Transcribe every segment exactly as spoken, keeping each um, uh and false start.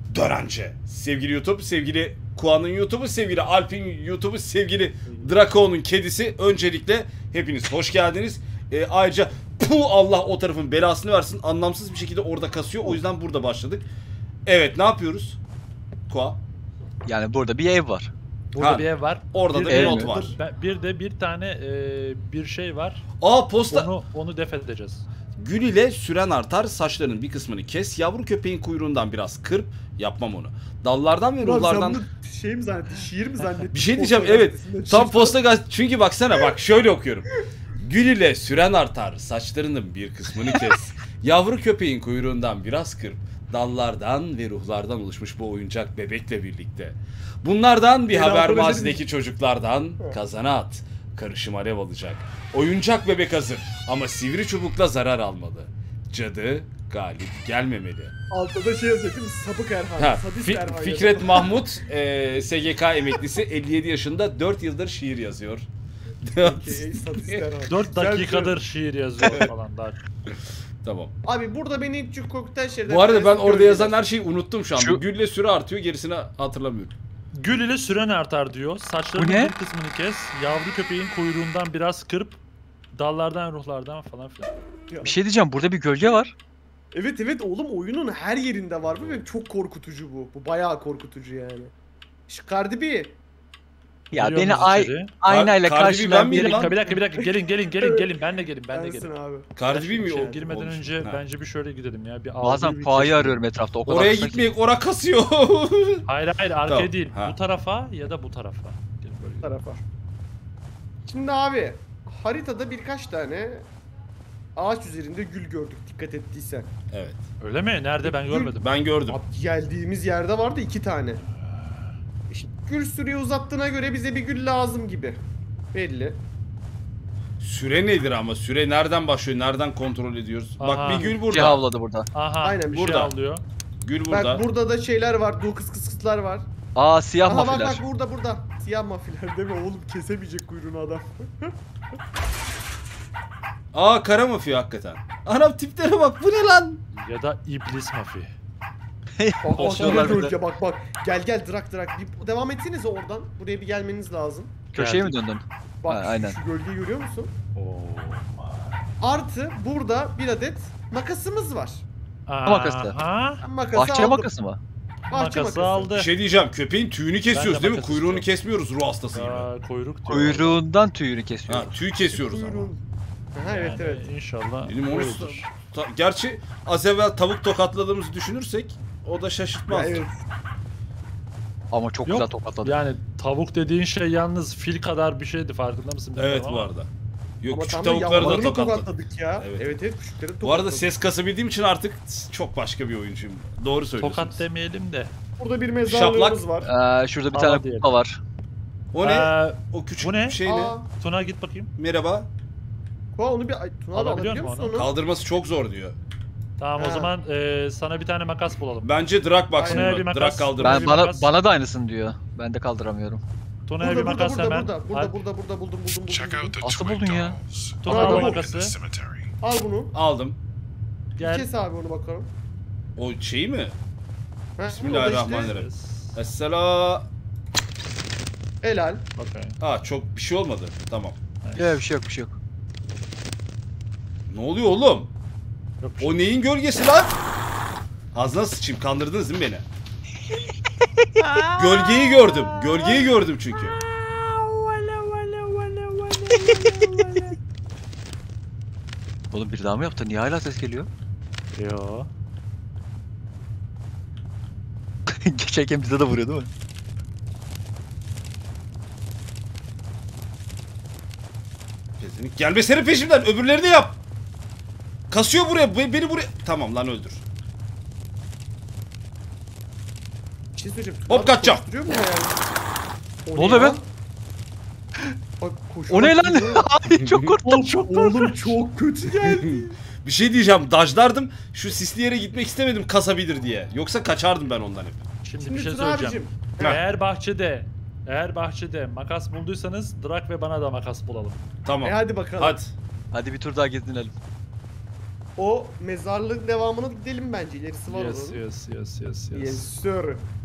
Dönence. Sevgili YouTube, sevgili Kuan'ın YouTube'u, sevgili Alp'in YouTube'u, sevgili Drako'nun kedisi. Öncelikle hepiniz hoş geldiniz. Ee, ayrıca puh, Allah o tarafın belasını versin. Anlamsız bir şekilde orada kasıyor. O yüzden burada başladık. Evet, ne yapıyoruz? Kua. Yani burada bir ev var. Burada Ha, bir ev var. orada bir da de, bir not var. Bir de bir tane e, bir şey var. Aa, posta. Onu onu def edeceğiz. Gül ile süren artar, saçlarının bir kısmını kes, yavru köpeğin kuyruğundan biraz kırp, yapmam onu. Dallardan ve ruhlardan... Şey mi zannettin, şiir mi zannettin? Bir şey diyeceğim, evet. Tam posta gaz... Çünkü baksana, bak şöyle okuyorum. Gül ile süren artar, saçlarının bir kısmını kes, yavru köpeğin kuyruğundan biraz kırp, dallardan ve ruhlardan oluşmuş bu oyuncak bebekle birlikte. Bunlardan bir Ben haber hatırladım. mazideki çocuklardan kazana at. Karışım alev alacak. Oyuncak bebek hazır ama sivri çubukla zarar almalı. Cadı galip gelmemeli. Altta da şey yazıyor değil mi? Sapık Erhan, Ha, sadist Fi- Erhan. Fikret Mahmut, e, S G K emeklisi, elli yedi yaşında, dört yıldır şiir yazıyor. Okey, sadist Erhan. dört Güzel dakikadır şiir yazıyor falan daha. Tamam. Abi burada beni ilk çok korkutan şeyler... Bu arada ben orada yazan her şeyi unuttum şu an. Şu- Gülle süre artıyor, gerisini hatırlamıyorum. Gül ile süren artar diyor. Saçlarının Bu ne? bir kısmını kes. Yavru köpeğin kuyruğundan biraz kırp. Dallardan, ruhlardan falan filan. Bir şey diyeceğim, burada bir gölge var. Evet evet oğlum, oyunun her yerinde var bu ve çok korkutucu bu. Bu bayağı korkutucu yani. Şu Cardi B. Ya Giriyor beni muyuz ay içeri? aynayla Cardi B ben karşılayan miyim biri... lan? Bir dakika, bir dakika, bir dakika. Gelin, gelin, gelin, gelin. Ben de gelin, ben de Bensin gelin. abi. Cardi B mi İçeri o? girmeden olmuş? önce Ha. bence bir şöyle gidelim ya. Bir Bazen ağzı bir Kua'yı keşfedelim. arıyorum etrafta, o kadar Oraya kısa ki. gitmeyek, ora kasıyor. Hayır hayır, arkaya Tamam, değil. ha. Bu tarafa ya da bu tarafa. Gelin böyle. Bu tarafa. Şimdi abi haritada birkaç tane ağaç üzerinde gül gördük dikkat ettiysen. Evet, Öyle mi? Nerede? Ben görmedim. ben gördüm. Abi geldiğimiz yerde vardı iki tane. İşte gül süreyi uzattığına göre bize bir gül lazım gibi. Belli. Süre nedir ama? Süre nereden başlıyor? Nereden kontrol ediyoruz? Aha. Bak, bir gül Şey burada. havladı burada. Aha, Aynen, bir burada. şey alıyor. Gül burada. Bak burada da şeyler var, duğ kıs kıs kıslar var. Aa, siyah Aha bak mafiler. bak burada burada. Siyah mafiler deme oğlum, kesemeyecek kuyruğunu adam. Aa, kara mafya hakikaten. Anam, tiplere bak, bu ne lan? Ya da iblis mafi. Bak bak Koşuyorlar bak, bir de. gölge, bak bak. Gel gel drak drak. Bir devam etsenize oradan. Buraya bir gelmeniz lazım. Köşeye mi Geldik. döndün? Bak Ha, şu- aynen. şu gölgeyi görüyor musun? Oo. Artı burada bir adet makasımız var. makası. Aha. Ben makası Bahçe aldım. makası mı? Bahçe Makası aldı. Bir şey diyeceğim, köpeğin tüyünü kesiyoruz de değil mi? makas Kuyruğunu istiyorum. kesmiyoruz ruh hastası gibi. Aa, kuyruk diyor. Kuyruğundan tüyünü kesiyor. Ha, tüy kesiyoruz ama. Kuyruğun. Aha, evet Yani evet. İnşallah. Benim onu... öyledir. Ta- Gerçi az evvel tavuk tokatladığımızı düşünürsek o da Ya, şaşırtmaz. evet. Ama çok Yok, güzel tokatladı. Yani tavuk dediğin şey yalnız fil kadar bir şeydi, farkında mısın? bilmiyorum Evet, ama. bu arada. Yok, Ama küçük tam da tavukları da yavrularını tokatladık. tokatladık ya. Evet. Evet evet, küçükleri tokatladık. Bu arada ses kasabildiğim için artık çok başka bir oyuncuyum. Doğru söylüyorsunuz. Tokat demeyelim de. Burada bir mezarlığımız var. Ee, şurada bir Aa, tane diyelim. kupa var. O ne? Ee, O küçük bu ne? şey ne? Aa, Tuna git bakayım. Merhaba. Koa onu bir... Ay, Tuna abi Alabiliyor alabiliyor musun musun onu? onu? Kaldırması çok zor diyor. Tamam, Ha. o zaman e, sana bir tane makas bulalım. Bence drag baksın Aynen, buna. bir Drag makas. kaldırması. Ben bir bana makas. bana da aynısını diyor. Ben de kaldıramıyorum. Tuna'ya bir Burada burada makas burada hemen. burada burada Al, burada burada buldum buldum buldum. Check out the Nasıl twin buldun ya? dolls. Tuna Bravo. al In the makası. cemetery. Al bunu. Aldım. Gel. Kes abi onu bakalım. O şeyi mi? Ha, Bismillahirrahmanirrahim. o da işte Esselam. Helal. Okay. Aa, çok bir şey olmadı. Tamam. Yok, bir şey yok, bir şey yok. Ne oluyor oğlum? Yok bir şey. O neyin gölgesi lan? Ağzına sıçayım, kandırdınız değil mi beni? Gölgeyi gördüm. Gölgeyi gördüm çünkü. Oğlum bir daha mı yaptı? Niye hala ses geliyor? Yo. Geçerken bize de vuruyor değil mi? Kesinlikle. Gelme senin peşimden. Öbürlerini yap. Kasıyor buraya. be- Beni buraya. Tamam lan, öldür. Bir şey söyleyeceğim. Hop, kaçacağım. Koşturuyor mu yani? O Ne oluyor ya? be? Bak koşu. O ne lan? Ay, çok korktum. Oğlum çok, oğlum çok kötü geldi. Bir şey diyeceğim. Dajlardım. Şu sisli yere gitmek istemedim kasabilir diye. Yoksa kaçardım ben ondan hep. Şimdi, Şimdi bir şey Tuna söyleyeceğim. abicim. Ha. Eğer bahçede eğer bahçede makas bulduysanız Drak ve bana da makas bulalım. Tamam. E hadi bakalım. Hadi. Hadi bir tur daha gezinelim. O mezarlığın devamına gidelim bence. İlerisi var Yes, onun. yes, yes, yes, yes. Yes sir.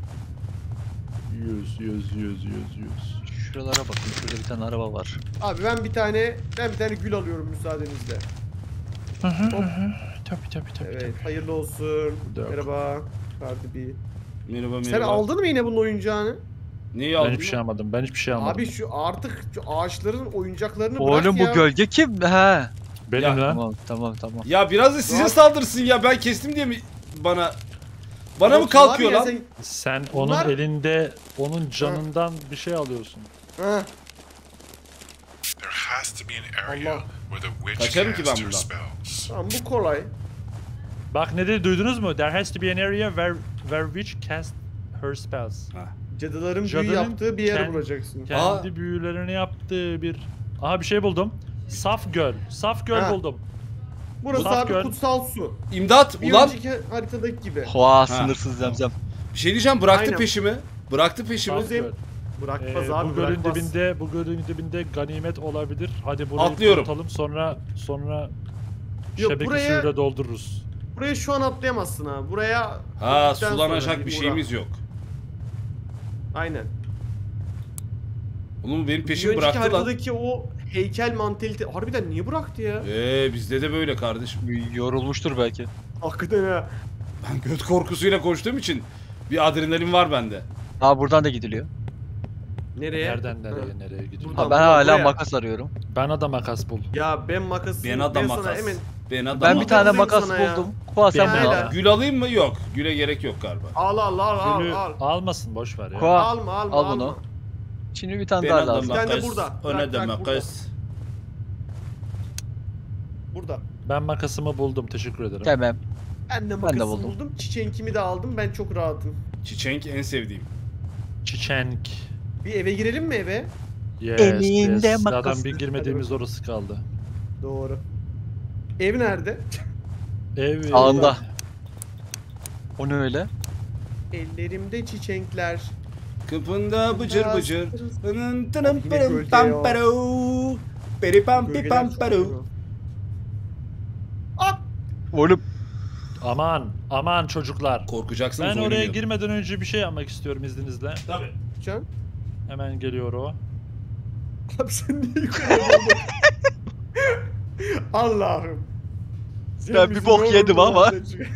Yes, yes, yes, yes, yes. Şuralara bakın. Şurada bir tane araba var. Abi ben bir tane ben bir tane gül alıyorum müsaadenizle. Hı hı, Hop. hı hı. Tabii tabii tabii. Evet, tabii. hayırlı olsun. Yok. Merhaba. Cardi B. Merhaba merhaba. Sen aldın mı yine bunun oyuncağını? Neyi Ben aldın? hiçbir şey almadım. Ben hiçbir şey almadım. Abi şu artık şu ağaçların oyuncaklarını bırak Oğlum ya. bu gölge kim? He. Benim Ya, lan. Tamam tamam tamam. Ya biraz da size Rahat- saldırsın ya. Ben kestim diye mi bana bana mı Yok, kalkıyor abi ya lan? sen- Sen onun Bunlar- elinde onun canından bir şey alıyorsun. Ha. There has to be an area Allah. where the witch Kaçarım ki ben casts her buradan. spells. Tamam bu kolay. Bak ne dedi duydunuz mu? There has to be an area where where witch cast her spells. Cadıların büyü Cadının yaptığı bir yer kend- bulacaksın. Kendi büyülerini yaptığı bir... Aha bir şey buldum. Saf göl. Saf göl Ha. buldum. Burası Saf abi göl. kutsal su. İmdat Bir ulan. önceki haritadaki gibi. Hoa sınırsız zemzem. Bir şey diyeceğim, bıraktı Aynen. peşimi. Bıraktı peşimi. Saf göl. Bırakmaz Ee, abi bu gölün bırakmaz. dibinde bu gölün dibinde ganimet olabilir. Hadi burayı Atlıyorum. tutalım sonra sonra Yok, şebeke buraya- suyuyla doldururuz. Buraya şu an atlayamazsın ha. Buraya... Ha, gittikten sonra sulanacak bir uğra. şeyimiz yok. Aynen. Oğlum benim Bir peşimi önceki bıraktı lan. haritadaki o heykel mantalite... Harbiden niye bıraktı ya? Eee bizde de böyle kardeşim. Yorulmuştur belki. Hakikaten ha. Ben göt korkusuyla koştuğum için bir adrenalin var bende. Ha buradan da gidiliyor. Nereye? Nereden Ha. nereye nereye gidiyor? Buradan. Ha ben buradan, hala buraya. makas arıyorum. Bana da makas bul. Ya ben makası... Ben adam sana makas. hemen... Ben adam Ben bir makas. tane alayım makas sana ya. buldum. Kuva sen Ben bunu de. al. Gül alayım mı? Yok. Güle gerek yok galiba. Al al al al Gülü al. almasın boş ver ya. Kuva Alma alma al alma. bunu. Şimdi bir tane Ben daha adam lazım. Bir tane de makas. burada. O Bırak, ne bırak, demek burada. kız? Burada. Ben makasımı buldum teşekkür ederim. Ben Tamam. de Ben de makası buldum. buldum. Çiçenkimi de aldım. Ben çok rahatım. Çiçek en sevdiğim. Çiçenk. Bir eve girelim mi eve? Yes, Elinde yes. Zaten makası. bir girmediğimiz orası kaldı. Doğru. Ev nerede? Ev Sağında. O ne öyle? Ellerimde çiçekler. Kapında bıcır bıcır. Tının tının Yine pırım gölge pam ya. paru. Peri pam pi Gölgeler pam çok paru. seviyorum. Ah! Oğlum. Aman aman çocuklar. Korkacaksınız Ben oraya oynayalım. girmeden önce bir şey yapmak istiyorum izninizle. Tabii. Can. Hemen geliyor o. Abi sen niye yukarıya doğru- Allah'ım. Sen Ben bir bizi bok ne olur yedim bu ama. halde çık-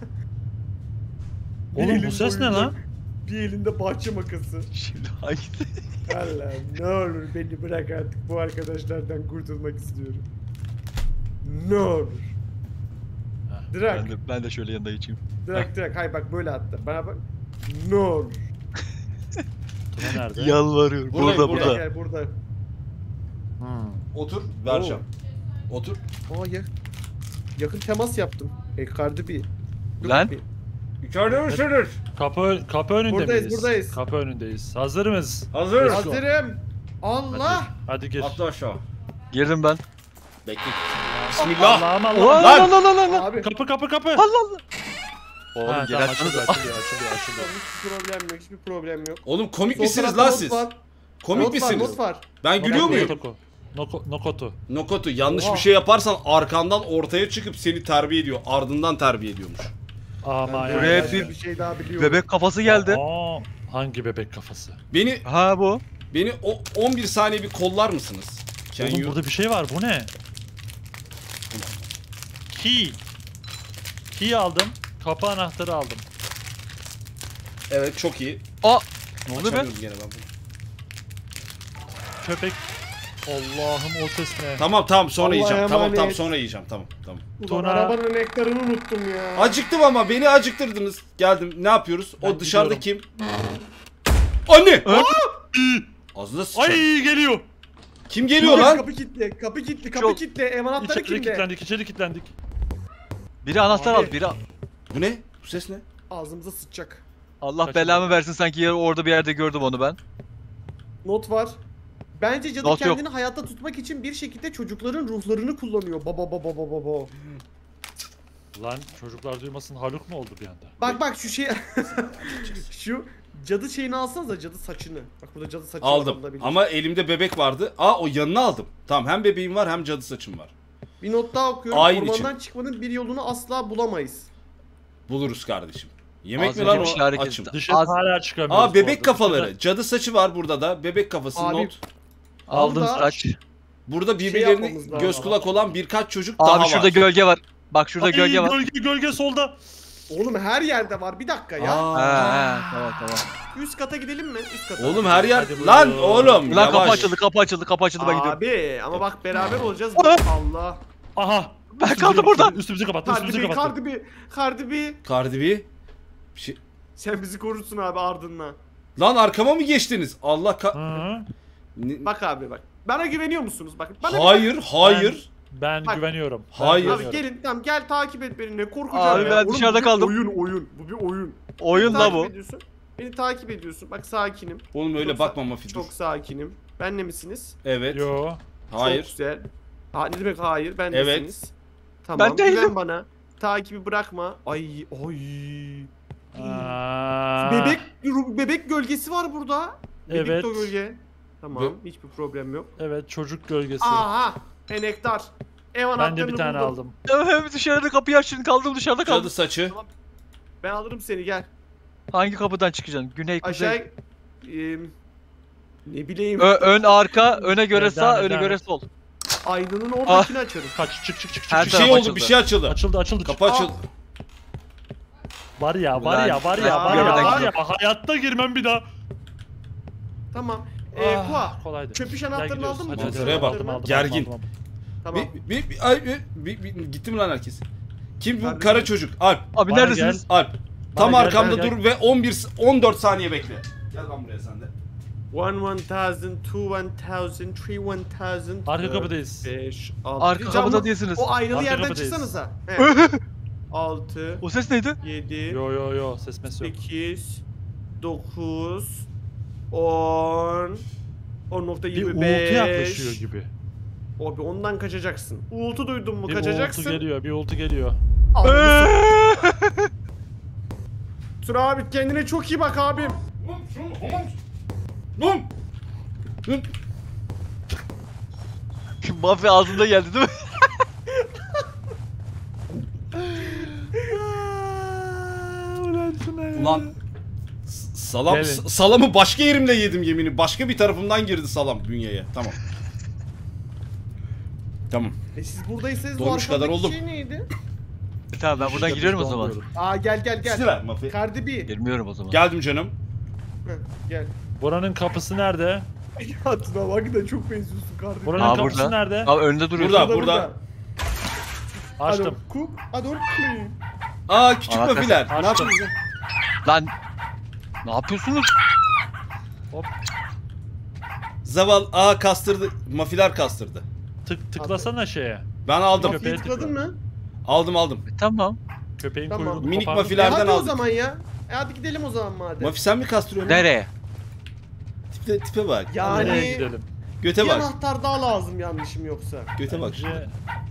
Bir Oğlum elin bu ses ne boyunca- lan? Bir elinde bahçe makası. Şimdi hangisi? Allah'ım ne olur beni bırak artık, bu arkadaşlardan kurtulmak istiyorum. Ne olur. Heh, Drak, Ben de, ben de şöyle yanında geçeyim. Drak, Drak. Hayır bak böyle atla. Bana bak. Ne olur. Tuna nerede? Yalvarıyorum. Buradayım, Burada burada. burada. Gel, gel burada. Hmm. Otur, vereceğim. Otur. Aa ya. Yakın temas yaptım. E Cardi B. Dur Lan. bir. İçeride misiniz? Kapı kapı önünde Buradayız, miyiz? buradayız. Kapı önündeyiz. Hazır mıyız? Hazır. Let's go. Hazırım. Allah. Hadi, hadi gir. Atla aşağı. Girdim ben. Bekle. Bismillah. Allah'ım Lan Allah'ım. Lan! lan lan lan lan. Abi. Kapı kapı kapı. Allah Allah. Oğlum Ha, gel tamam, açsanıza. açılıyor, açılıyor, açılıyor, açılıyor. Hiçbir problem yok. Hiçbir problem yok. Oğlum komik Sol misiniz tarafta lan not siz? var. Komik Not var, misiniz? not var. Ben gülüyor muyum? Noko, Noko, Nokotu. Nokotu yanlış Oha. bir şey yaparsan arkandan ortaya çıkıp seni terbiye ediyor. Ardından terbiye ediyormuş. Ama Ben ya. Buraya başka bir bir şey daha biliyorum. Bebek kafası geldi. Aa, hangi bebek kafası? Beni Ha bu. beni o on bir saniye bir kollar mısınız? Can Oğlum you- burada bir şey var. Bu ne? Key. Key aldım. Kapı anahtarı aldım. Evet çok iyi. Aa. Ne oluyor be? Açamıyorum gene ben bunu. Köpek. Allah'ım o ses ne? Tamam tamam sonra Allah'a yiyeceğim. Tamam tamam emanet. sonra yiyeceğim. Tamam tamam. Ulan Tuna. arabanın ekranını unuttum ya. Acıktım ama beni acıktırdınız. Geldim. Ne yapıyoruz? Ben o dışarıda gidiyorum. kim? Anne! Ağzına sıçacağım. Ay geliyor. Kim geliyor Kapı- lan? Kapı kilitli, kapı kilitli, kapı Çok- kilitli. Ev anahtarı İçeri kimde? kilitlendik, içeri kilitlendik. Biri anahtar Abi. al. Biri al. Bu ne? Bu ses ne? Ağzımıza sıçacak. Allah Kaçın. belamı versin sanki yer, orada bir yerde gördüm onu ben. Not var. Bence cadı Not yok. kendini hayatta tutmak için bir şekilde çocukların ruhlarını kullanıyor. Baba baba baba baba. Lan çocuklar duymasın Haluk mu oldu bir anda? Bak bak şu şey şu cadı şeyini alsanıza, cadı saçını. Bak burada cadı saçı Aldım. var, alabilir. Ama elimde bebek vardı. Aa o yanına aldım. Tamam hem bebeğim var hem cadı saçım var. Bir not daha okuyorum. Ayin Ormandan çıkmanın bir yolunu asla bulamayız. Buluruz kardeşim. Yemek Az mi önce lan bir o? şey hareket Açım. etti. Dışarı Az- hala çıkamıyoruz. Aa bu bebek arada. kafaları. Dışarıda- Cadı saçı var burada da. Bebek kafası Abi, not. Aldın Burada saç. Burada şey birbirlerini yapmamız lazım göz ama. kulak olan birkaç çocuk daha Abi şurada var. gölge var. Bak şurada Ay, gölge var. Gölge gölge solda. Oğlum her yerde var. Bir dakika ya. Aa. Ha, ha, tamam tamam. Üst kata gidelim mi? Üst kata. Oğlum her yer Hadi lan buyurun. oğlum Lan kapı yavaş. açıldı, kapı açıldı, kapı açıldı ben gidiyorum. Abi ama bak beraber olacağız. Aa! Allah. Aha. Ben Üstümüzü kaldım kapattı, burada. Üstümüzü kapattı, Cardi üstümüzü B, kapattı. Cardi B, Cardi B. Cardi B. Bir şey... Sen bizi korursun abi ardından. Lan arkama mı geçtiniz? Allah ka... Hı. Ne- Bak abi bak. Bana güveniyor musunuz? Bak. Bana bir Hayır, hayır. Ben Bak. güveniyorum. Ben Hayır. bak. Abi güveniyorum. gelin tamam gel takip et beni ne korkacağım Abi ya. ben Oğlum, dışarıda bu bir kaldım. Oyun oyun. Bu bir oyun. Oyun Beni la takip bu. ediyorsun. Beni takip ediyorsun. Bak sakinim. Oğlum öyle Çok bakma Mafi dur. Çok sakinim. Benle misiniz? Evet. Yo. Hayır. Çok güzel. Ha, ne demek hayır? Ben Evet. misiniz? Tamam. Ben değilim. Güven bana. Takibi bırakma. Ay ay. Aa, Bebek bebek gölgesi var burada. Bebek Evet. de gölge. Tamam. Be- Hiçbir problem yok. Evet, çocuk gölgesi. Aha. Enektar. Ev Ben anahtarını de bir tane buldum. aldım. Evet dışarıda kapıyı açtın, kaldım dışarıda kaldım. Cadı saçı. Ben alırım seni gel. Hangi kapıdan çıkacaksın? Güney, kuzey. Aşağı Eee, ne bileyim. Ö- ön arka, öne göre Evet, sağ, devam et, öne devam göre et. sol. Aynanın oradakini açarım. Kaç çık çık çık çık. Her Bir çık. taraf şey oldu, açıldı. bir şey açıldı. Açıldı açıldı. Kapı Çık. açıldı. Var ya var Ulan, ya var ya ya, var ya ya, var ya. ya. Hayatta girmem bir daha. Tamam. Eee Ah, Kua. kolaydı. Çöpüş Gel anahtarını gidiyoruz. aldın mı? Hadi, hadi, Manzaraya hadi, bak. aldım, aldım, Gergin. aldım, aldım. Tamam. Bir, bir, bir, ay, bir, bir, bir- gitti mi lan herkes? Kim bu Kardeşim. kara çocuk? Alp. Abi Bana neredesiniz? Alp. Tam gel, arkamda gel, gel. dur ve on bir on dört saniye bekle. Gel lan buraya sen de. One one thousand, two one thousand, three one thousand. Arka kapıdayız. Beş, altı. Arka kapıda değilsiniz. O aynalı Arka yerden kapıdayız. çıksanıza. Altı, O ses neydi? yedi, Yo yo yo ses mes yok. sekiz, dokuz, on, on nokta Bir yirmi uğultu beş. yaklaşıyor gibi. Abi ondan kaçacaksın. Uğultu duydun mu Bir kaçacaksın. uğultu geliyor, bir uğultu geliyor. Abi, Tur abi kendine çok iyi bak abim. Lan! Mafya ağzında geldi değil mi? Ulan s- salam Gelin. s- salamı başka yerimle yedim yemini. Başka bir tarafımdan girdi salam bünyeye. Tamam. Tamam. E siz buradaysanız bu Doymuş kadar arkadaki oldum. şey neydi? Tamam ben buradan giriyorum o zaman. Aa gel gel gel. Sıra Mafi. Cardi B. Girmiyorum o zaman. Geldim canım. Heh, gel. Buranın kapısı nerede? Ya Tuna bak da çok benziyorsun Cardi B. Buranın Aa, kapısı burada. nerede? Abi önünde duruyorsun. Burada. burada. Açtım. Cook, ador clean. Aa küçük Anahtar. mafiler. Ne Açtım. yapıyorsunuz? Lan ne yapıyorsunuz? Hop. Zaval aa kastırdı. Mafiler kastırdı. Tık tıklasana şeye. Ben aldım. Köpeğe Mafyayı tıkladın tıkla. mı? Aldım aldım. E, tamam. Köpeğin Tamam. kuyruğunu Minik kopardım. E mafilerden hadi o aldım. zaman ya. E hadi gidelim o zaman madem. Mafi sen mi kastırıyorsun? Nereye? Tipe, tipe bak. Nereye Yani gidelim? Göte bir bak. anahtar daha lazım yanlışım yoksa. Göte bak. Bence,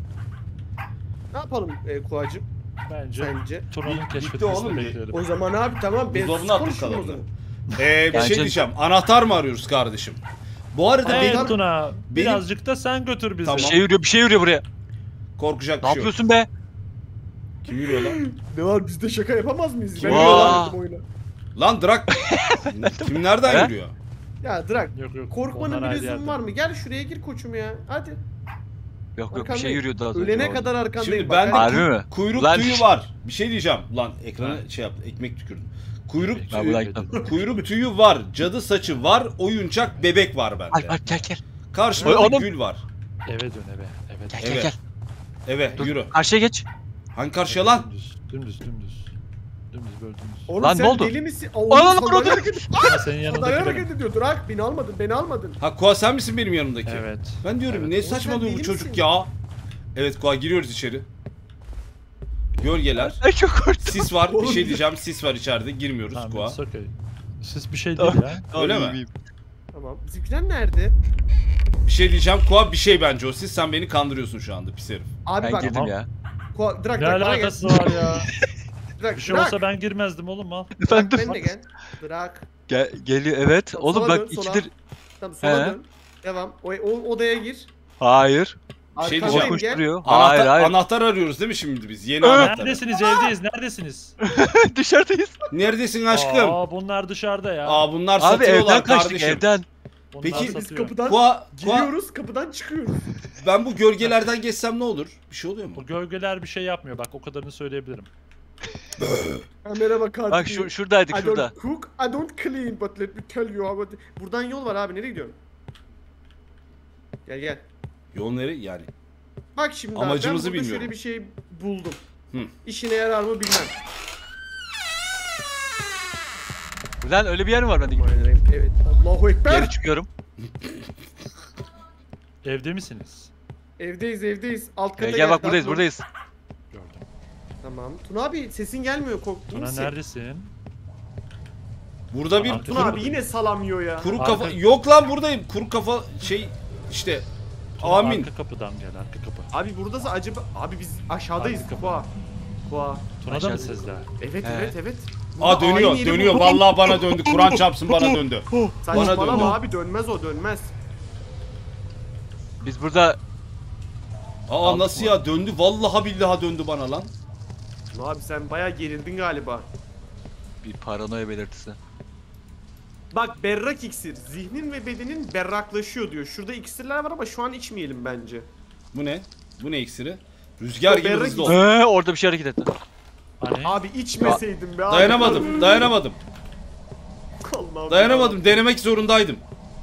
Ne yapalım e, Kuacım bence sence? Tuna'nın Bitti keşfetmesini oğlum, bekleyelim. O zaman abi tamam ben Buzdolabına attık konuşayım o kalanını. zaman. Ee, bir Bence- şey diyeceğim. Anahtar mı arıyoruz kardeşim? Bu arada Evet benim Tuna, birazcık da sen götür bizi. Tamam. Bir şey yürüyor, bir şey yürüyor buraya. korkacak bir Ne şey yok. yapıyorsun be? Kim yürüyor lan? Ne var biz de şaka yapamaz mıyız? Kim Ben yürüyor öyle lan? oynadım oyunu. Lan Drak. Kim nereden He? yürüyor? Ya Drak Yok yok. korkmanın onlar bir ayrı lüzumu yerde. var mı? Gel şuraya gir koçum ya. Hadi. Yok yok bir şey Arkandayım. yürüyordu az önce. Ölene orada. kadar arkandayım. Şimdi bak. bende Harbi ku- mi? kuyruk Lan- tüyü var. Bir şey diyeceğim. Lan ekrana şey yaptı. Ekmek tükürdüm. Kuyruk Ben buradan tüyü, gitmem. kuyruk tüyü var. Cadı saçı var. Oyuncak bebek var bende. Alp Alp gel gel. Karşımda Oğlum. gül var. Eve dön eve. Eve Gel dön. gel Evet. gel. Evet Dur, yürü. Karşıya geç. Hangi karşıya lan? Dümdüz, dümdüz, dümdüz. Dümdüz böyle dümdüz. Oğlum Lan sen ne oldu? deli misin? Aa, Aa, oğlum lan, sandalye orada- hareket Ha, senin yanındaki Sandalye benim. hareket ediyor. Drak beni almadın beni almadın. Ha Koa sen misin benim yanımdaki? Evet. Ben diyorum Evet. ne Oğlum sen saçmalıyor bu deli çocuk misin? ya? Evet Koa giriyoruz içeri. Gölgeler. Ay çok korktum. Sis var. Bir Oğlum. şey diyeceğim. Sis var içeride. Girmiyoruz Tamam, Koa. it's okay. Siz bir şey değil Tamam. ya. Öyle Tamam, mi? iyiyim, Tamam. Bizimkiler nerede? Bir şey diyeceğim. Koa bir şey bence o. Siz sen beni kandırıyorsun şu anda pis herif. Abi Ben bak. girdim Tamam. ya. Ko- Drak Ne Drak bana gel. alakası var ya? Drak Bir şey Drak. olsa ben girmezdim oğlum al. Drak Efendim? ben de gel. Drak. Gel, geliyor evet. Sola Oğlum dön, bak sola. ikidir. Tamam sola He. dön. Devam. O, o odaya gir. Hayır. Bir şey Arkandayım, diyeceğim. gel. Koşturuyor. Anahtar, Hayır hayır. anahtar arıyoruz değil mi şimdi biz? Yeni anahtar. Neredesiniz? Evdeyiz. Neredesiniz? Dışarıdayız. Neredesin aşkım? Aa, bunlar dışarıda ya. Aa bunlar Abi satıyorlar evden kaçtık kardeşim. evden. Bunlar peki, Biz satıyor. kapıdan Kua, Kua, giriyoruz, kapıdan çıkıyoruz. ben bu gölgelerden geçsem ne olur? Bir şey oluyor mu? Bu gölgeler bir şey yapmıyor. Bak o kadarını söyleyebilirim. Kamera bakar. Bak şu, şuradaydık I şurada. don't cook, I don't clean, but let me tell you about... Buradan yol var abi, nereye gidiyorsun? Gel gel. Yol nereye yani? Bak şimdi abi, Amacımızı ben burada bilmiyorum. şöyle bir şey buldum. Hı. İşine yarar mı bilmem. Lan öyle bir yer mi var bende? Evet. Allahu Ekber. Geri çıkıyorum. Evde misiniz? Evdeyiz evdeyiz. Alt kata Gel, gel bak Daha buradayız dur. buradayız. Gördüm. Tamam. Tuna abi sesin gelmiyor, korktun Tuna musun? neredesin? Burada bir Arka- Tuna abi yine salamıyor ya. kuru Arka- kafa... Yok lan buradayım. Kuru kafa şey işte... Tuna Amin. Arka kapıdan gel arka kapı. Abi buradası acaba... Abi biz aşağıdayız. Arka kapı. Koa. Koa. Tuna'da Aşağı- mı sesler? Evet He. evet evet. Aa Burada dönüyor aynı yeri dönüyor. buldum. Vallahi bana döndü. Kur'an çarpsın bana döndü. Bana döndü. Saçmalama abi, dönmez o, dönmez. Biz burada Aa Aldık nasıl mı? ya döndü. Vallahi billahi döndü bana lan. Tuna abi sen bayağı gerildin galiba. bir paranoya belirtisi. Bak, berrak iksir. Zihnin ve bedenin berraklaşıyor diyor. Şurada iksirler var ama şu an içmeyelim bence. Bu ne? Bu ne iksiri? Rüzgar O gibi berrak hızlı iksiri. ol. Ee, orada bir şey hareket etti. Hani? Abi içmeseydim be abi. Dayanamadım. Dayanamadım. Allah'ım Dayanamadım. ya. Denemek zorundaydım.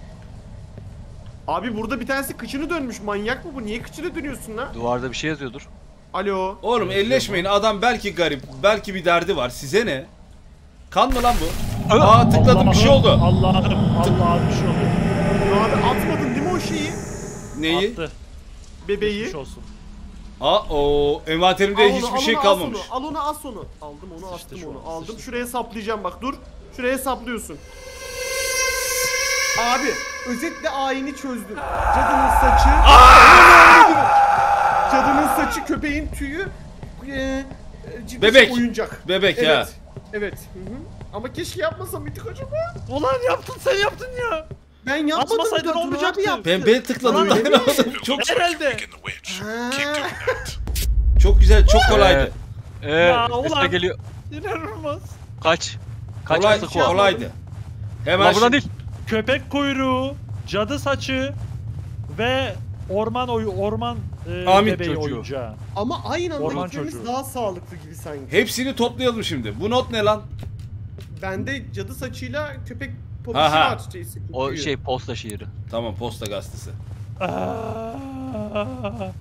Abi burada bir tanesi kıçını dönmüş. Manyak mı bu? Niye kıçını dönüyorsun lan? Duvarda bir şey yazıyordur. Alo. Oğlum elleşmeyin. Adam belki garip. Belki bir derdi var. Size ne? Kan mı lan bu? Aa tıkladım bir şey oldu. Allah'ım Allah'ım bir şey oldu. Ya abi atmadın değil mi o şeyi? Neyi? Attı. Bebeği. Geçmiş olsun. Aa o envanterimde Al onu, hiçbir al şey onu, kalmamış. Al onu, al onu, as onu. Aldım onu, Sıçtı attım şu onu. an, Aldım. sıçtı. Şuraya saplayacağım bak, dur. Şuraya saplıyorsun. Abi, özetle ayini çözdüm. Cadının saçı... Cadının saçı, köpeğin tüyü... Ee, ciddi Bebek. oyuncak. Bebek Evet. ya. Evet. Hı hı. Ama keşke yapmasam mıydık acaba? Ulan yaptın sen yaptın ya. Ben yapmadım. Atmasaydın Tuna abi olmayacaktı. yaptı. Ben B tıkladım Ulan dayanamadım. Çok Herhalde. Weaken the witch. Ha. Keep doing that. çok güzel, çok kolaydı. Ee, Ya, sesler ulan. geliyor. İnanılmaz. Kaç. Kaç Kolay, hızlı koa. kolaydı. Hemen Ulan buradan şimdi- değil. Köpek kuyruğu, cadı saçı ve orman oyu orman e, Amin bebeği çocuğu. oyuncağı. Ama aynı anda Orman gitmemiz çocuğu. daha sağlıklı gibi sanki. Hepsini toplayalım şimdi. Bu not ne lan? Bende cadı saçıyla köpek popisi Aha. var. Şeysi, O kokuyor. şey posta şiiri. Tamam posta gazetesi. Aa.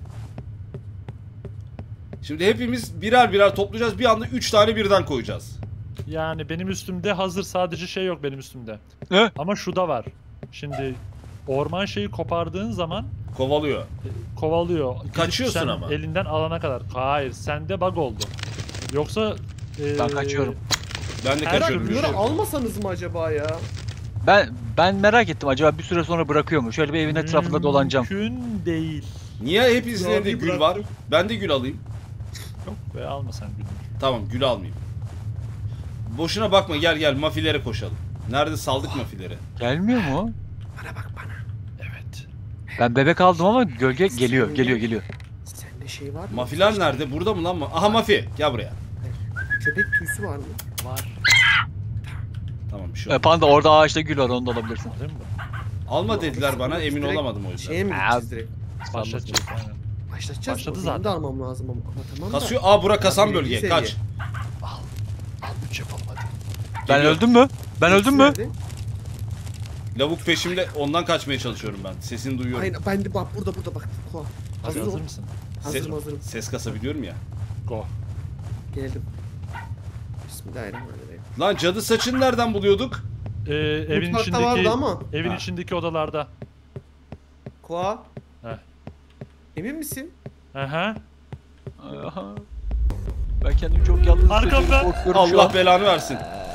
Şimdi hepimiz birer birer toplayacağız. Bir anda üç tane birden koyacağız. Yani benim üstümde hazır sadece şey yok benim üstümde. Ne? Ama şu da var. Şimdi orman şeyi kopardığın zaman Kovalıyor. kovalıyor. Gidip Kaçıyorsun sen ama. elinden alana kadar. Hayır, sende bug oldu. Yoksa e, Ben kaçıyorum. Ben de Her kaçıyorum. türlü Bunları şey. almasanız mı acaba ya? Ben ben merak ettim acaba bir süre sonra bırakıyor mu? Şöyle bir evin etrafında dolanacağım. Mümkün değil. Niye hepinizin elinde Abi gül var? bıraktım. Ben de gül alayım. Yok be alma sen gülüm. Tamam gül almayayım. Boşuna bakma gel gel mafilere koşalım. Nerede saldık mafileri? Gelmiyor mu? Bana bak bana. Evet. Ben bebek aldım ama gölge geliyor, geliyor, geliyor. Sende şey var mı? Mafiler nerede? Burada mı lan? ma- Aha mafi. Gel buraya. Köpek tüysü var mı? Var. Tamam bir şey E, olmaz. panda orada ağaçta gül var, onu da alabilirsin. Değil mi? Alma dediler bana emin Direkt olamadım o yüzden. Şeye mi Aa, gideceğiz direkt? Başlatacağız aynen. Başlatacağız. Başladı mı? zaten. Benim de almam lazım ama. Ama tamam da. Kasıyor. Aa bura kasan Abi, bölge. seviye. Kaç. Al üç yapalım hadi. Ben Geliyor. öldüm mü? Ben öldüm mü? Nerede? Lavuk peşimde ondan kaçmaya çalışıyorum ben. Sesini duyuyorum. Aynen, ben de bak burada burada bak. Koa. Hadi Hazır hazır ol. mısın? Hazırım Se- hazırım. Ses kasabiliyorum ya. Go. Geldim. Bismillahirrahmanirrahim. Lan cadı saçını nereden buluyorduk? Ee, evin Mutfakta içindeki vardı ama. evin Ha. içindeki odalarda. Koa. Heh. Emin misin? Aha. Aha. Ben kendimi çok yalnız Arkamda. hissediyorum, korkuyorum şu Allah an. belanı versin.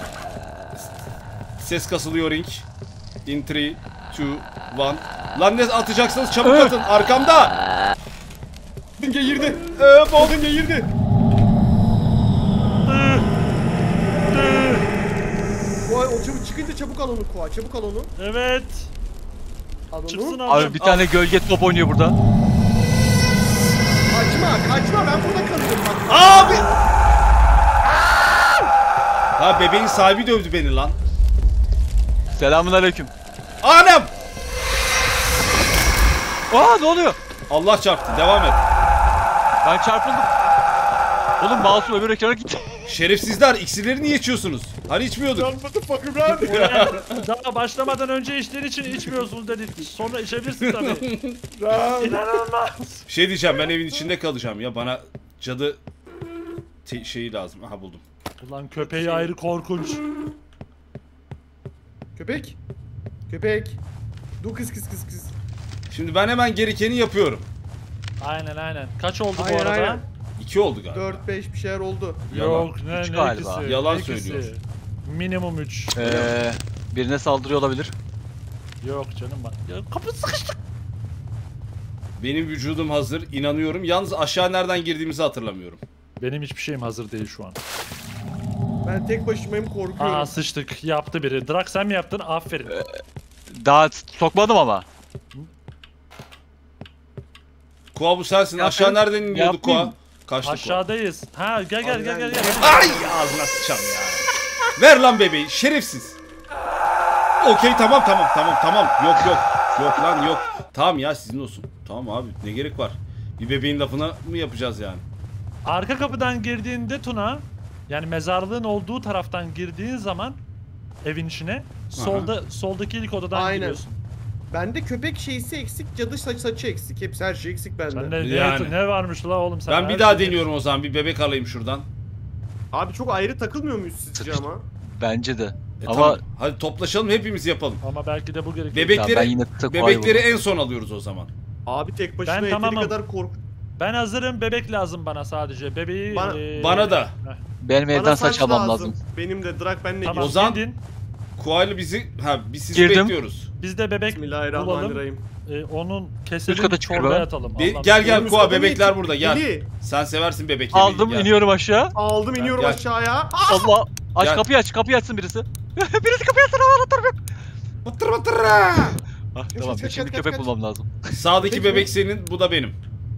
Ses kasılıyor ring. In üç, iki, bir. Lan ne atacaksınız çabuk atın. Arkamda. Dinge girdi. Ee, Bolden girdi. Koa o çabuk çıkınca çabuk al onu Koa. Çabuk al onu. Evet. Al onu. Çıksın Abi alacağım. bir tane gölge top oynuyor burada. Kaçma kaçma ben burada kalırım bak. Abi! Ha bebeğin sahibi dövdü beni lan. Selamünaleyküm. Anam! Aa ne oluyor? Allah çarptı. Devam et. Ben çarpıldım. Oğlum mouse'um öbür ekrana gitti. Şerefsizler iksirleri niye içiyorsunuz? Hani içmiyorduk. Daha başlamadan önce içtiğin için içmiyorsunuz dedik. Sonra içebilirsin tabii. İnanılmaz. Şey diyeceğim, ben evin içinde kalacağım ya, bana cadı te- şeyi lazım. Aha buldum. Ulan köpeği ayrı korkunç. Köpek. Köpek. Dur kız kız kız kız. Şimdi ben hemen gerekeni yapıyorum. Aynen aynen. Kaç oldu Aynen, bu arada? aynen. İki oldu galiba. dört beş bir şeyler oldu. Yok ne Üç ne galiba. ikisi. Yalan ne ikisi? söylüyor. Minimum üç. Ee, birine saldırıyor olabilir. Yok canım bak. Ya, kapı sıkıştık. Benim vücudum hazır, inanıyorum. Yalnız aşağı nereden girdiğimizi hatırlamıyorum. Benim hiçbir şeyim hazır değil şu an. Ben tek başımayım korkuyorum. Aha sıçtık. Yaptı biri. Drak sen mi yaptın? Aferin. Daha sokmadım ama. Koa bu sensin. Yapayım. Aşağı nereden iniyorduk Koa? Yapayım. Kaçtık Koa. Aşağıdayız. Ha gel gel gel gel gel. Ay ağzına sıçam ya. Ver lan bebeği şerefsiz. Okey tamam tamam tamam tamam. Yok yok. Yok lan yok. Tamam ya sizin olsun. Tamam abi ne gerek var? Bir bebeğin lafına mı yapacağız yani? Arka kapıdan girdiğinde Tuna, yani mezarlığın olduğu taraftan girdiğin zaman evin içine solda soldaki ilk odadan Aynen. giriyorsun. Bende köpek şeysi eksik, cadı saç saçı eksik. Hepsi her şey eksik bende. Sende Yani. ne, ne varmış la oğlum sen? Ben bir her daha şey- deniyorum o zaman. Bir bebek alayım şuradan. Abi çok ayrı takılmıyor muyuz sizce Sıkıştı. ama? Bence de. E, ama tamam. Hadi toplaşalım hepimiz yapalım. Ama belki de bu gerekiyor. Bebekleri, Ya ben yine tık bebekleri vay en son alıyoruz o zaman. Abi tek başına Ben yeteri tamamım. kadar kork... Ben hazırım, bebek lazım bana sadece. Bebeği... Bana- eee, Bana da. heh, Benim evden Bana saç saç almam lazım. lazım. Benim de Drak benle Tamam, O zaman- gidin. Kuaylı bizi, ha biz sizi Girdim. bekliyoruz. Biz de bebek Bismillahirrahmanirrahim. bulalım. Eee, onun Üst keselim, kata çıkıyor çorbaya be. atalım. Bir, Allah'ım. gel gel Oğlum, Kua üst bebekler adamı burada yet- gel. Deli. Sen seversin bebek yemeği. Aldım gel. iniyorum aşağı. Aldım iniyorum Gel. aşağıya. Allah. Aç Gel. kapıyı aç kapıyı açsın birisi. birisi kapıyı açsın ama anahtarım yok. Bıttır bıttır. Ah, tamam kaç, şimdi kaç, köpek kaç. bulmam lazım. Sağdaki Bebek bebek mi? senin, bu da benim.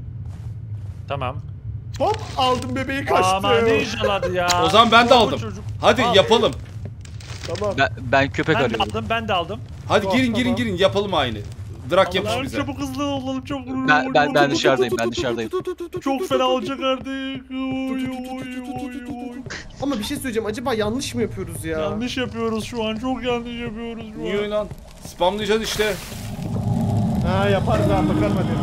Tamam. Hop aldım bebeği kaçtı. Aman ne inşaladı ya. O zaman ben de Korkunç aldım. çocuk. Hadi Al. yapalım. Tamam. Ben, ben köpek Ben de arıyorum. aldım, ben de aldım. Hadi Tamam, girin girin tamam. girin yapalım aynı. Drak yapış Allah'ım bize. çabuk hızlı olalım çabuk. Ben, ben, ben dışarıdayım ben dışarıdayım. Çok fena olacak artık. Oy, oy, oy, oy. Ama bir şey söyleyeceğim. Acaba yanlış mı yapıyoruz ya? Yanlış yapıyoruz şu an. Çok yanlış yapıyoruz şu Niye an. lan? Spamlayacağız işte. Ha yaparız abi bakalım hadi.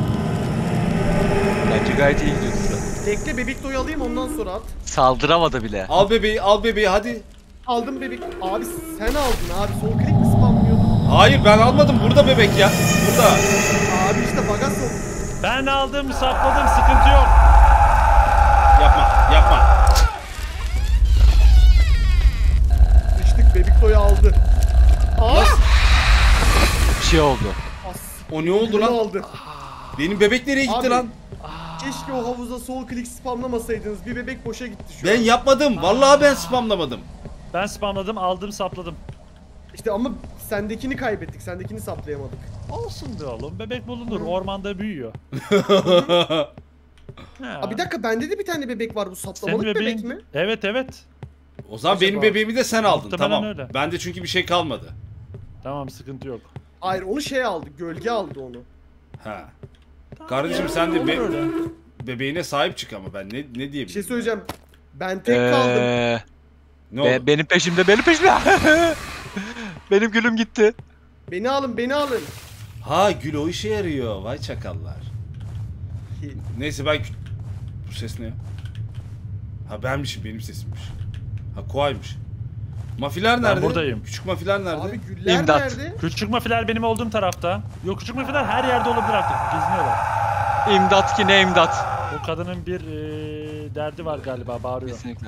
Bence gayet iyi gidiyoruz şu an. Bekle bebek doyu alayım ondan sonra at. Saldıramadı bile. Al bebeği al bebeği hadi. Aldım bebek. Abi sen aldın abi. Sol klik mi spamlıyordun? Hayır ben almadım, burada bebek ya. Burada. Abi işte baga sok. Ben aldım, sapladım, sıkıntı yok. Yapma yapma. Sıçtık bebek doyu aldı. Aa! Bir şey oldu. As. O ne oldu lan? aldı. Benim bebek nereye gitti Abi, lan? Keşke o havuza sol klik spamlamasaydınız. Bir bebek boşa gitti şu Ben an. yapmadım. Vallahi ben spamlamadım. Ben spamladım, aldım, sapladım. İşte ama sendekini kaybettik. Sendekini saplayamadık. Olsun be oğlum, bebek bulunur, ormanda büyüyor. Ha. Abi bir dakika bende de bir tane bebek var. Bu Senin saplamalık bebek bebeğin... mi? Evet evet. O zaman Acaba? benim bebeğimi de sen aldın. Muhtemelen Tamam. öyle. Bende çünkü bir şey kalmadı. Tamam, sıkıntı yok. Hayır onu şey aldı. Gölge aldı onu. Ha. Kardeşim sen de Olur be- öyle. bebeğine sahip çık ama ben ne ne Bir şey diyebilirim? söyleyeceğim. Ben tek kaldım. Ee, Ne oldu? be- benim peşimde benim peşimde. Benim gülüm gitti. Beni alın beni alın. Ha gül o işe yarıyor. Vay çakallar. Neyse ben... Bu ses ne ya? Ha benmişim, benim sesimmiş. Ha Kuay'mış. Mafiler nerede? buradayım. Küçük mafiler nerede? Abi güller İmdat. nerede? Küçük mafiler benim olduğum tarafta. Yok, küçük mafiler her yerde olabilir artık. Geziniyorlar. İmdat ki ne imdat. O kadının bir eee, derdi var galiba, bağırıyor. Kesinlikle.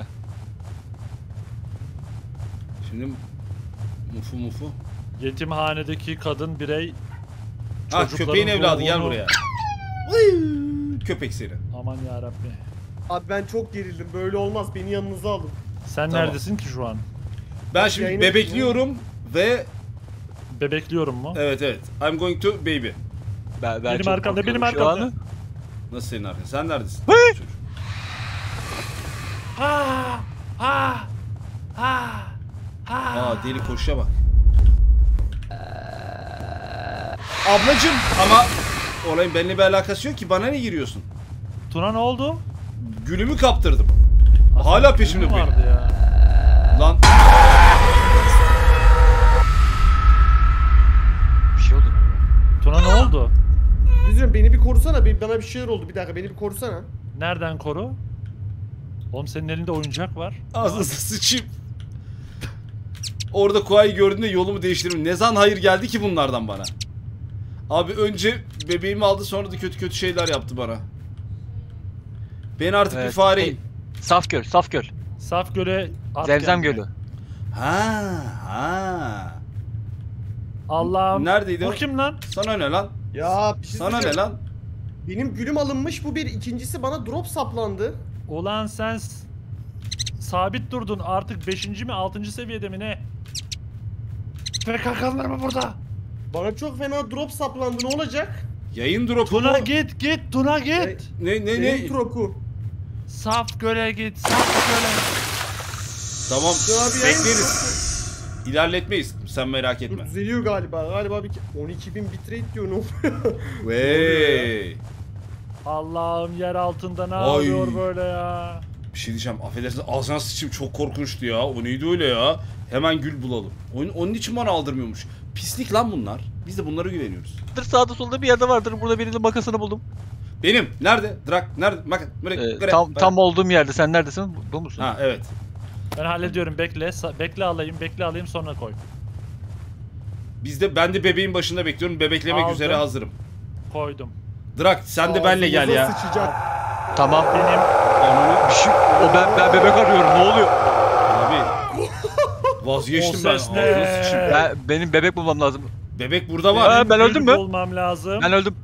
Şimdi mufu mufu. Yetimhanedeki kadın birey. Ha çocukların köpeğin evladı gel ruhunu- buraya. Uy, köpek seni. Aman yarabbi. Abi ben çok gerildim. Böyle olmaz. Beni yanınıza alın. Sen Tamam. neredesin ki şu an? Ben şimdi yayını- bebekliyorum ve Bebekliyorum mu? evet evet. I'm going to baby. Ben, ben Benim çok arkamda, benim korkuyorum şu arkamda. an. Nasıl senin arkadaşın? Sen neredesin? Çocuk. Ha! Ha! Ha! Ha! Aa deli koşuya bak. Ablacım ama olayın benimle bir alakası yok ki, bana ne giriyorsun? Tuna ne oldu? Gülümü kaptırdım. Hala peşimde bu vardı benim. ya. Lan Bir şey oldu. Tuna ne oldu? Üzülüyorum, beni bir korusana. Bir- Bana bir şeyler oldu. Bir dakika, beni bir korusana. Nereden koru? Oğlum senin elinde oyuncak var. ağzına sıçayım. Orada Kuay'ı gördüğümde yolumu değiştirdim. Ne zaman hayır geldi ki bunlardan bana? Abi önce bebeğimi aldı, sonra da kötü kötü şeyler yaptı bana. Ben artık bir Evet, fareyim. Saf göl, saf göl. Saf göle at Zemzem geldi. gölü. Ha ha. Allah'ım. Neredeydi Bu o? kim lan? Sana ne lan? Ya bir şey Sana ne söyleyeceğim. lan? Benim gülüm alınmış, bu bir. İkincisi bana drop saplandı. Ulan sen s- sabit durdun, artık beşinci mi altıncı seviyede mi ne? P K K'lar mı burada? Bana çok fena drop saplandı, ne olacak? Yayın dropu mu? Tuna git git Tuna git. Ne? Ne ne ne? Neyin dropu? Saf göle git, saf göle. Tamam. Ya bir yayın Bekleriz. İlerletmeyiz. Sen merak Dur, etme. düzeliyor galiba. Galiba bir on iki bin bitrate diyor, ne oluyor? Wey. Allah'ım, yer altında ne Ay. oluyor böyle ya? Bir şey diyeceğim. Affedersin, ağzına sıçayım, çok korkunçtu ya. O neydi öyle ya? Hemen gül bulalım. Onun, onun için bana aldırmıyormuş. Pislik lan bunlar. Biz de bunlara güveniyoruz. Sağda solda bir yerde vardır. Burada birinin makasını buldum. Benim. Nerede? Drak. Nerede? Bak. Ee, tam tam olduğum yerde. Sen neredesin? Bu, bu musun? Ha evet. Ben hallediyorum, bekle. Sa- bekle alayım, bekle alayım sonra koy. Biz de, ben de bebeğin başında bekliyorum. Bebeklemek Aldım. üzere hazırım. Koydum. Drak sen de benle gel Ağzımıza ya. sıçacak. Tamam. Benim Ananı. Bir şey... O ben, ben bebek arıyorum. Ne oluyor? Abi. Vazgeçtim O ben. ses Ağzına ne? sıçayım. Ben, benim bebek bulmam lazım. Bebek burada var. Ha, ben gül öldüm mü? bulmam lazım. Ben öldüm.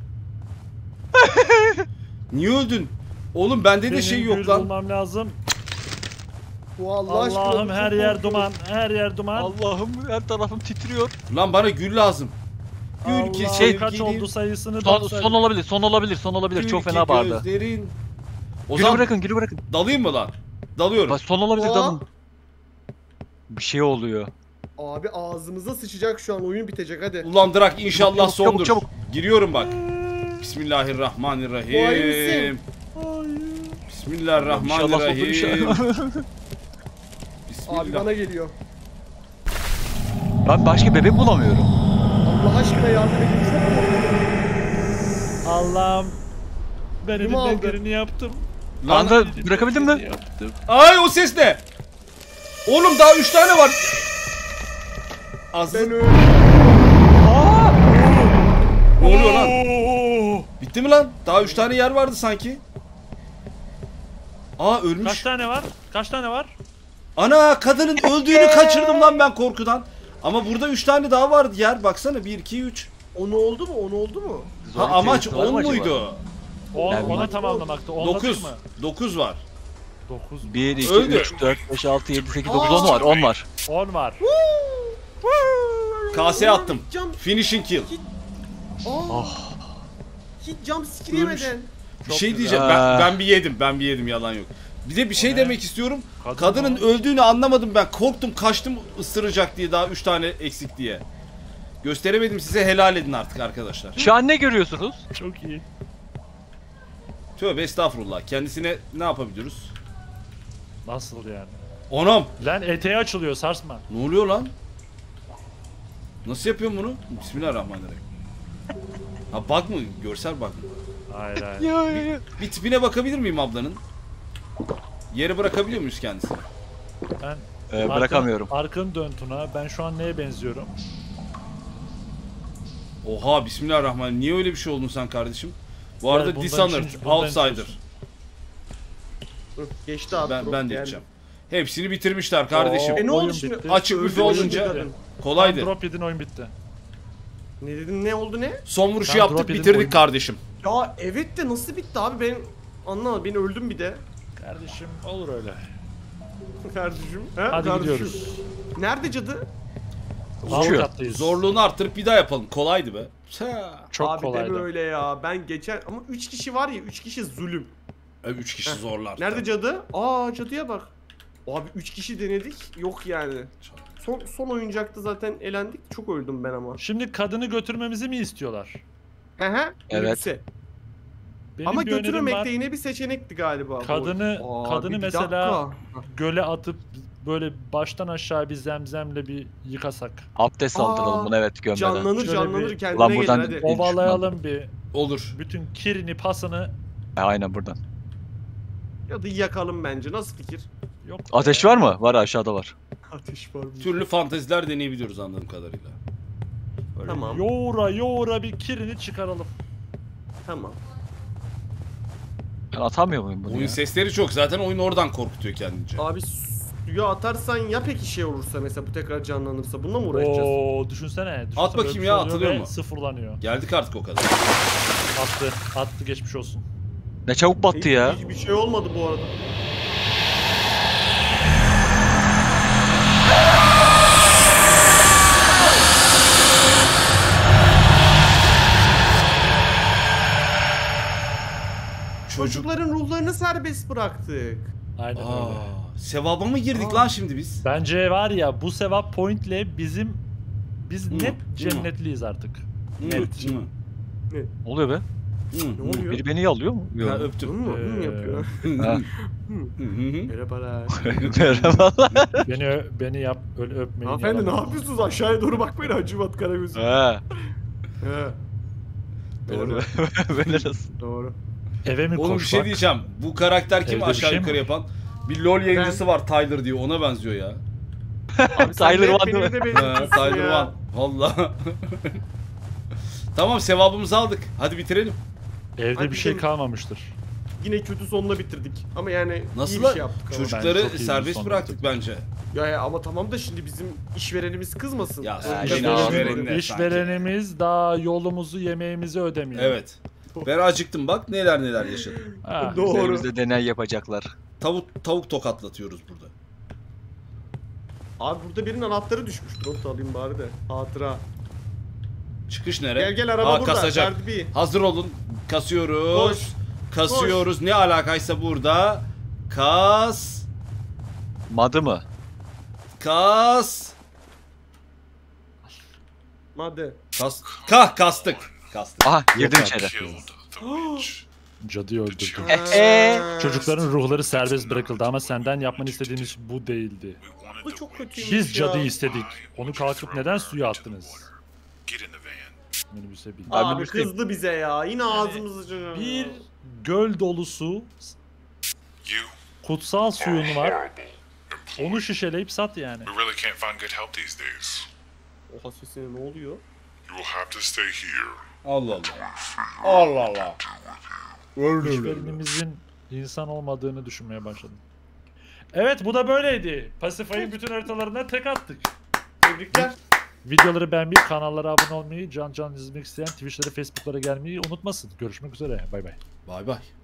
Niye öldün? Oğlum bende de Benim şey yok gül lan. bulmam lazım. Bu Allah aşkına. Allah'ım, bu her çok yer korkunç. duman, her yer duman. Allah'ım her tarafım titriyor. Lan bana gül lazım. Gül Allah'ım, ki şey- kaç sevgilim, oldu sayısını Son, da son olabilir, son olabilir, son olabilir. gül Çok ki fena bağırdı. gözlerin. O Gülü zaman bırakın, gülü bırakın. dalayım mı lan? Dalıyorum. Bak, son olabilir Aa. dalın. Bir şey oluyor. Abi ağzımıza sıçacak şu an, oyun bitecek hadi. Ulan Drak inşallah Çabuk, çabuk, sondur. çabuk. Giriyorum bak. Bu Bismillahirrahmanirrahim. misin? Bismillahirrahmanirrahim. İnşallah sondur, Bismillah. Abi bana geliyor. Ben başka bebek bulamıyorum. Allah aşkına yardım edin, çok korkuyorum. Allah'ım. Ben Kim elimden aldı? geleni yaptım. Lan, Anda bırakabildin mi? Yaptım. ay o ses ne? Oğlum daha üç tane var. Az. Ben Ne öldüm. oluyor lan? Bitti mi lan? Daha üç tane yer vardı sanki. Aa ölmüş. Kaç tane var? Kaç tane var? Ana kadının öldüğünü kaçırdım lan ben korkudan. Ama burada üç tane daha vardı yer. Baksana bir, iki, üç. Onu oldu mu? Onu oldu mu? Ha, amaç Var mı on acaba? muydu? On, Ben- onu tamamlamaktı. Onladık dokuz. mı? dokuz var. dokuz. bir, iki, Öldü. üç, dört, beş, altı, yedi, sekiz, dokuz, on var, on var. on var. Kaseye attım. Hiç jump, Finishing kill. aa, hiç jump scare Ölmüş. yemeden. Bir Çok şey güzel. diyeceğim. Aa. Ben, ben bir yedim. Ben bir yedim, yalan yok. Bir de bir şey ne? demek istiyorum. Kadın Kadının mı? öldüğünü anlamadım ben. Korktum, kaçtım ısıracak diye, daha üç tane eksik diye. Gösteremedim size, helal edin artık arkadaşlar. Şu an ne görüyorsunuz? Çok iyi. Tövbe estağfurullah. Kendisine ne yapabiliyoruz? Nasıl yani? Anam! Lan eteği açılıyor, sarsma. Ne oluyor lan? Nasıl yapıyorum bunu? Bismillahirrahmanirrahim. Ha bak mı? Görsel bak mı? Hayır hayır. Ya, ya, ya. Bir tipine bakabilir miyim ablanın? Yere bırakabiliyor muyuz kendisini? Ben Ee, bırakamıyorum. Arkanı, arkanı dön Tuna. Ben şu an neye benziyorum? Oha, bismillahirrahmanirrahim. Niye öyle bir şey oldun sen kardeşim? Bu Gel, arada bundan Dishonored, için- bundan Outsider. istiyorsun. Hı, geçti abi. Ben, drop ben de geldi. gideceğim. Hepsini bitirmişler kardeşim. Oo. E ne Oyun oldu şimdi? bitti. Açık Öldü, büfe öldü olunca kadın. kolaydı. Tam drop yedin, oyun bitti. Ne dedin, ne oldu ne? Son vuruşu Ben yaptık, drop yedim, bitirdik oyun- kardeşim. Ya evet de nasıl bitti abi, ben anlamadım, ben öldüm bir de. Kardeşim olur öyle. Kardeşim. He? Hadi Kardeşim. gidiyoruz. Nerede cadı? Alt Uçuyor. kattayız. Zorluğunu arttırıp bir daha yapalım. Kolaydı be. Ha. Çok Abi kolaydı. deme öyle ya. Ben geçen ama üç kişi var ya, üç kişi zulüm. Üç kişi zorlar. Nerede tabii. cadı? Aa, cadıya bak. Abi üç kişi denedik. Yok yani. Son son oyuncakta zaten elendik. Çok öldüm ben ama. Şimdi kadını götürmemizi mi istiyorlar? Hı hı. Evet. minibüse. Benim Ama bir önerim götürmemek var. de yine bir seçenekti galiba. Kadını Abi, kadını bir mesela dakika. göle atıp böyle baştan aşağı bir zemzemle bir yıkasak. Abdest Aa, aldıralım bunu evet gömmeden. Canlanır Şöyle canlanır bir- kendine Ulan gelir buradan- hadi. Bir Ovalayalım bir. Olur. Bütün kirini pasını E, aynen buradan. Ya da yakalım bence. Nasıl fikir? yok. Ateş var mı? Var aşağıda var. Ateş var mı? Türlü fanteziler deneyebiliyoruz anladığım kadarıyla. Böyle Tamam. Yoğura yoğura bir kirini çıkaralım. Tamam. Ben atamıyor muyum bunu Oyun ya? sesleri çok. Zaten oyun oradan korkutuyor kendince. Abi suya atarsan ya peki şey olursa, mesela bu tekrar canlanırsa bununla mı uğraşacağız? Oo düşünsene. düşünsene At bakayım böyle bir ya, şey oluyor atılıyor ve mu? Sıfırlanıyor. Geldik artık o kadar. Attı. Attı geçmiş olsun. Ne çabuk battı ya. Hiçbir şey olmadı bu arada. Çocukların ruhlarını serbest bıraktık. Aynen öyle. Aa, sevaba mı girdik Aa. lan şimdi biz? Bence var ya bu sevap pointle bizim biz Hı, net hı. cennetliyiz artık. Hı, Net. hı, Ne oluyor be? hı, Ne oluyor? Biri beni yalıyor mu? hı. Ha, Yok. Hı öptüm. mı? Hı Ee, yapıyor. Ha. Hı, hı, hı. Merhabalar. Merhabalar. Beni ö- beni yap öyle öpmeyin. Hanımefendi yalan. ne yapıyorsunuz? Aşağıya doğru bakmayın Hacivat Karagöz'ü. Ha. He. Doğru. Doğru. Böyle nasıl? Doğru. Eve mi Oğlum bir şey koşsak? diyeceğim. Bu karakter kim Evde bir aşağı şey mi yukarı var? yapan? Bir LoL yayıncısı var Tyler diye, ona benziyor ya. Abi sen Tyler de hep One değil beni mi? de Ha, benziyorsun Tyler ya. One. Valla. Tamam, sevabımızı aldık. Hadi bitirelim. Evde Hadi bir şey gidelim. kalmamıştır. Yine kötü sonla bitirdik. Ama yani Nasıl iyi bir lan? şey yaptık ama. Çocukları çok iyi bir serbest son bıraktık bence. Ya, ya ama tamam da şimdi bizim işverenimiz kızmasın. Ya, Öyle ya, bir yine şey abi, yapıyorum. işverenine. İşverenimiz daha yolumuzu yemeğimizi ödemiyor. Evet. Ben acıktım bak, neler neler yaşadım. Ha. Doğru. Üzerimizde deney yapacaklar. Tavuk tavuk tokatlatıyoruz burada. Abi burada birinin anahtarı düşmüş. Not alayım bari de. Hatıra. Çıkış nere? Gel gel araba Aa, burada. kasacak. Cardi B. Hazır olun. Kasıyoruz. Koş. Kasıyoruz. Ne alakaysa burada. Kas. Madı mı? Kas. Madde. Kas. Kah kastık. Kastık. Aha girdim Yok içeri. Killed the witch. Cadıyı öldürdü. Ee? Çocukların ruhları serbest bırakıldı ama senden yapmanı istediğimiz bu değildi. We wanted Bu to çok kötüymüş Biz ya. cadıyı istedik. Onu kalkıp neden suya attınız? get in the van. Minibüse bin. Abi Abi bir- kızdı bize ya. Yine ağzımızı... Bir göl dolusu You, kutsal suyun var. Onu şişeleyip sat yani. we really can't find good help these days. Oha sesine ne oluyor? You will have to stay here. Allah Allah. Allah Allah. İşverenimizin insan olmadığını düşünmeye başladım. Evet bu da böyleydi. Pasify'ın bütün haritalarına tek attık. Tebrikler. Videoları beğenmeyi, kanallara abone olmayı, can can izlemek isteyen Twitch'lere, Facebook'lara gelmeyi unutmasın. Görüşmek üzere. Bay bay. Bay bay.